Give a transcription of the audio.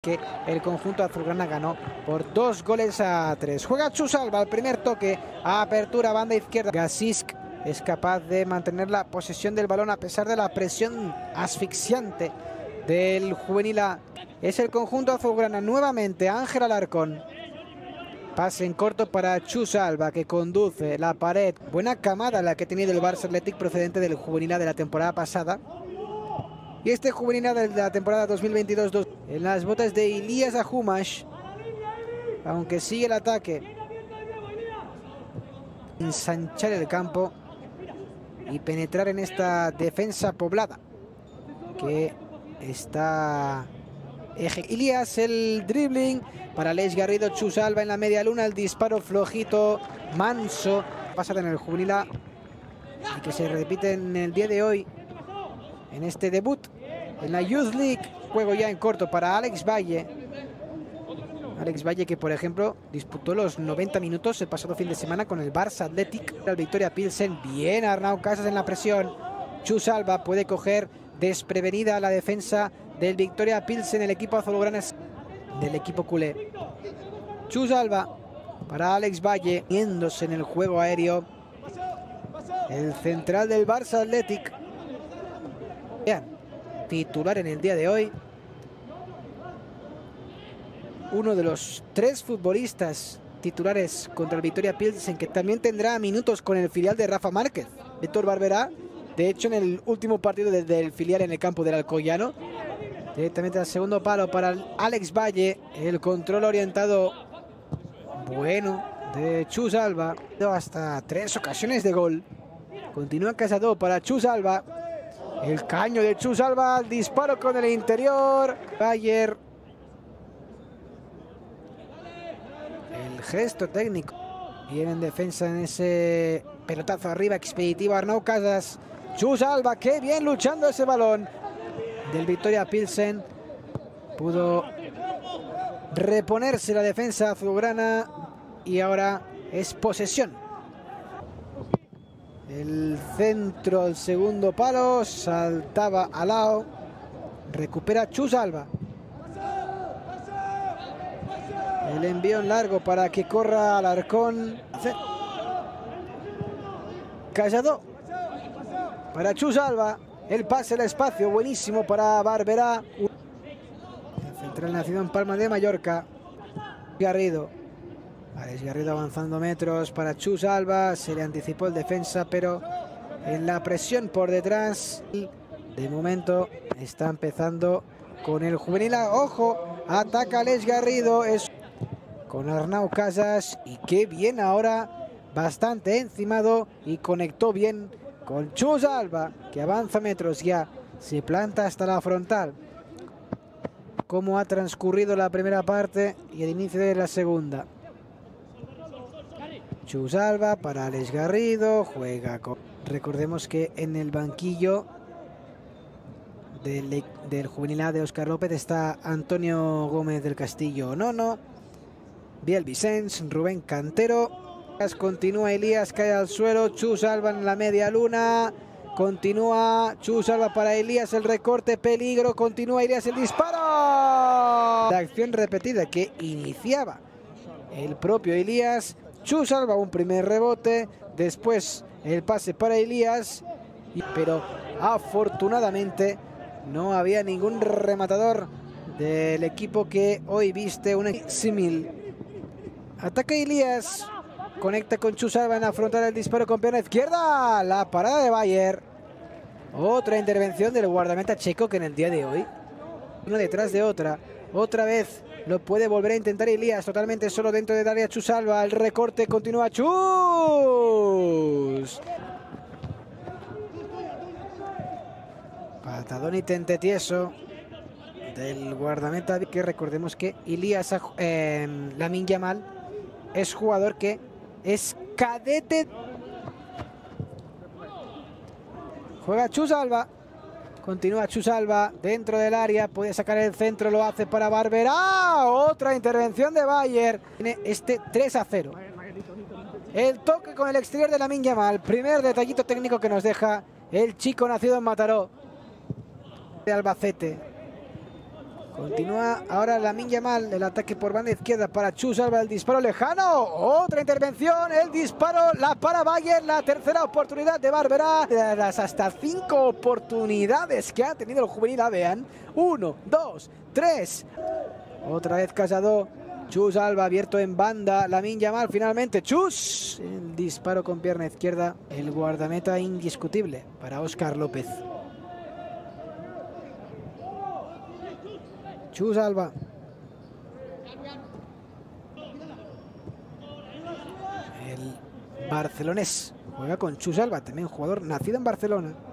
que el conjunto azulgrana ganó por 2-3. Juega Chus Alba al primer toque, apertura banda izquierda. Gasisk es capaz de mantener la posesión del balón a pesar de la presión asfixiante del juvenil A. Es el conjunto azulgrana nuevamente. Ángel Alarcón. Pase en corto para Chus Alba, que conduce la pared. Buena camada la que ha tenido el Barça Athletic procedente del juvenil A de la temporada pasada. Y este juvenil A de la temporada 2022 en las botas de Ilias Ajumash. Aunque sigue el ataque. Ensanchar el campo y penetrar en esta defensa poblada que está... Ilias, el dribbling para Aleix Garrido. Chus Alba en la media luna, el disparo flojito, manso, pasada en el juvenil A y que se repite en el día de hoy en este debut en la Youth League. Juego ya en corto para Alex Valle. Alex Valle, que por ejemplo disputó los 90 minutos el pasado fin de semana con el Barça Athletic, el Victoria Pilsen. Bien Arnau Casas en la presión. Chus Alba puede coger desprevenida la defensa del Victoria Pilsen, el equipo azulgrana del equipo culé. Chus Alba para Alex Valle, yéndose en el juego aéreo el central del Barça Athletic. Vean, titular en el día de hoy. Uno de los 3 futbolistas titulares contra el Victoria Pilsen, que también tendrá minutos con el filial de Rafa Márquez, Víctor Barberá. De hecho, en el último partido del filial en el campo del Alcoyano, directamente al segundo palo para Alex Valle. El control orientado bueno de Chus Alba. Hasta 3 ocasiones de gol. Continúa Casado para Chus Alba. El caño de Chus Alba, el disparo con el interior. Bayer. El gesto técnico. Viene en defensa en ese pelotazo arriba expeditivo Arnau Casas. Chus Alba, qué bien luchando ese balón del Victoria Pilsen. Pudo reponerse la defensa azulgrana y ahora es posesión. El centro al segundo palo, saltaba al lado, recupera Chus Alba. El envío en largo para que corra Alarcón. Callado para Chus Alba. El pase al espacio, buenísimo para Barberá. El central nacido en Palma de Mallorca. Garrido. Alex Garrido avanzando metros para Chus Alba. Se le anticipó el defensa, pero en la presión por detrás. De momento está empezando con el juvenil A. Ojo, ataca Alex Garrido. Es con Arnau Casas. Y qué bien ahora. Bastante encimado y conectó bien con Chus Alba, que avanza metros ya. Se planta hasta la frontal. Cómo ha transcurrido la primera parte y el inicio de la segunda. Chus Alba para Alex Garrido. Juega con... Recordemos que en el banquillo del juvenil A de Óscar López está Antonio Gómez del Castillo. No. Biel Vicens, Rubén Cantero. Continúa Ilias, cae al suelo. Chus Alba en la media luna. Continúa Chus Alba para Ilias, el recorte, peligro. Continúa Ilias, el disparo. La acción repetida que iniciaba el propio Ilias. Chus Alba, un primer rebote. Después el pase para Ilias. Pero afortunadamente no había ningún rematador del equipo que hoy viste un símil. Ataca Ilias. Conecta con Chus Alba en la frontal del disparo con pierna izquierda. La parada de Bayer. Otra intervención del guardameta checo que en el día de hoy, una detrás de otra. Otra vez lo puede volver a intentar Ilias. Totalmente solo dentro del área Chus Alba. El recorte continúa Chus. Patadón y tente tieso del guardameta. Que recordemos que Ilias Lamine Yamal es jugador que es cadete. Juega Chus Alba. Continúa Chus Alba dentro del área. Puede sacar el centro. Lo hace para Barberá. Otra intervención de Bayer. Tiene este 3-0. El toque con el exterior de Lamine Yamal. Primer detallito técnico que nos deja el chico nacido en Mataró de Albacete. Continúa ahora Lamine Yamal, el ataque por banda izquierda para Chus Alba, el disparo lejano. Otra intervención, el disparo, la para Bayern, la tercera oportunidad de Barberá. De las hasta 5 oportunidades que ha tenido el juvenil Avean. 1, 2, 3. Otra vez Casado. Chus Alba abierto en banda. Lamine Yamal finalmente. Chus. El disparo con pierna izquierda. El guardameta indiscutible para Óscar López. Chus Alba. El barcelonés juega con Chus Alba, también jugador nacido en Barcelona.